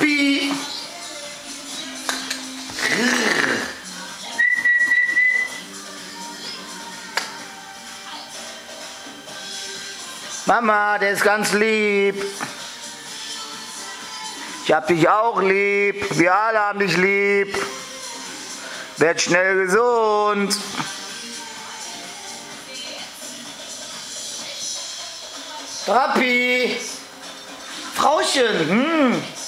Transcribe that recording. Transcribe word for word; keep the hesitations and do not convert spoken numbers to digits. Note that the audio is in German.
Papi! Mama, der ist ganz lieb. Ich hab dich auch lieb. Wir alle haben dich lieb. Werd schnell gesund. Papi! Frauchen! Hm.